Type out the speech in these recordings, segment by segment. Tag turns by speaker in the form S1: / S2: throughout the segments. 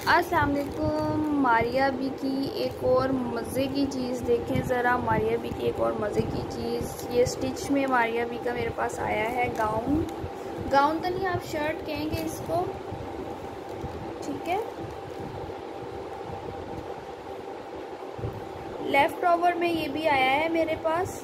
S1: अस्सलाम वालेकुम। मारिया बी की एक और मज़े की चीज़ देखें ज़रा। मारिया बी की एक और मज़े की चीज़, ये स्टिच में मारिया बी का मेरे पास आया है गाउन। गाउन तो नहीं, आप शर्ट कहेंगे इसको, ठीक है। लेफ़्ट ओवर में ये भी आया है मेरे पास।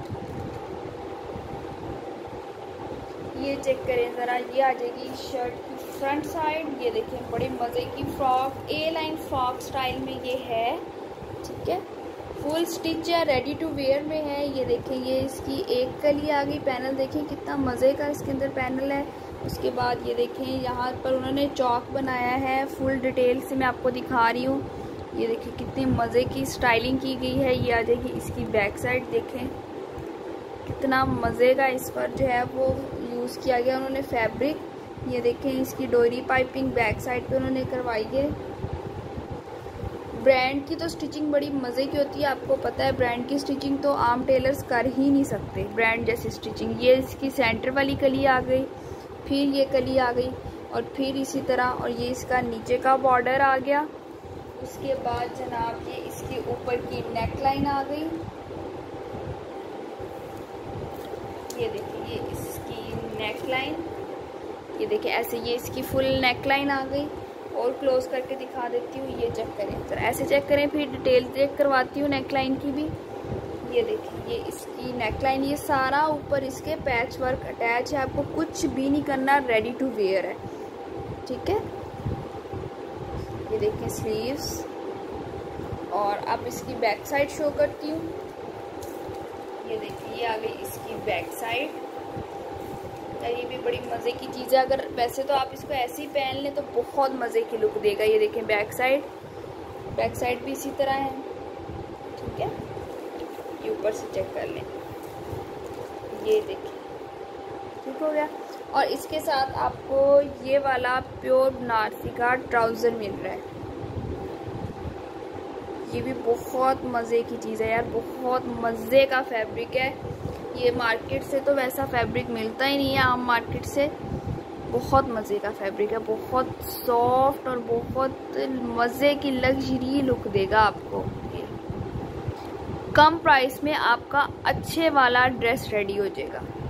S1: ये चेक करें ज़रा, ये आ जाएगी शर्ट की फ्रंट साइड। ये देखें बड़ी मज़े की frock, A line frock style में ये है, ठीक है। फुल स्टिच या रेडी टू वेयर में है। ये देखें, ये इसकी एक कली आ गई। पैनल देखें कितना मज़े का इसके अंदर पैनल है। उसके बाद ये देखें यहाँ पर उन्होंने चौक बनाया है। फुल डिटेल से मैं आपको दिखा रही हूँ। ये देखें कितनी मज़े की स्टाइलिंग की गई है। ये आ जाएगी इसकी बैक साइड, देखें कितना मज़े का इस पर जो है वो यूज़ किया गया उन्होंने फैब्रिक। ये देखें इसकी डोरी पाइपिंग बैक साइड पे उन्होंने करवाई है। ब्रांड की तो स्टिचिंग बड़ी मज़े की होती है, आपको पता है। ब्रांड की स्टिचिंग तो आम टेलर्स कर ही नहीं सकते, ब्रांड जैसी स्टिचिंग। ये इसकी सेंटर वाली कली आ गई, फिर ये कली आ गई और फिर इसी तरह, और ये इसका नीचे का बॉर्डर आ गया। उसके बाद जनाब ये इसके ऊपर की नेक लाइन आ गई। ये देखिए ये इसकी नेक लाइन, ये देखिए ऐसे ये इसकी फुल नेक लाइन आ गई। और क्लोज करके दिखा देती हूँ, ये चेक करें तो ऐसे चेक करें, फिर डिटेल चेक करवाती हूँ नेक लाइन की भी। ये देखिए ये इसकी नेक लाइन, ये सारा ऊपर इसके पैच वर्क अटैच है, आपको कुछ भी नहीं करना, रेडी टू वेयर है, ठीक है। ये देखिए स्लीव्स, और अब इसकी बैक साइड शो करती हूँ। ये देखिए ये आ गई इसकी बैक साइड। ये भी बड़ी मज़े की चीज़ है। अगर वैसे तो आप इसको ऐसे ही पहन लें तो बहुत मज़े की लुक देगा। ये देखें बैक साइड भी इसी तरह है, ठीक है। ये ऊपर से चेक कर लें, ये देखें ठीक हो गया। और इसके साथ आपको ये वाला प्योर बनारसी का ट्राउज़र मिल रहा है। ये भी बहुत मज़े की चीज़ है यार, बहुत मज़े का फैब्रिक है। ये मार्केट से तो वैसा फैब्रिक मिलता ही नहीं है, आम मार्केट से। बहुत मज़े का फैब्रिक है, बहुत सॉफ्ट और बहुत मज़े की लग्जरी लुक देगा आपको। ये कम प्राइस में आपका अच्छे वाला ड्रेस रेडी हो जाएगा।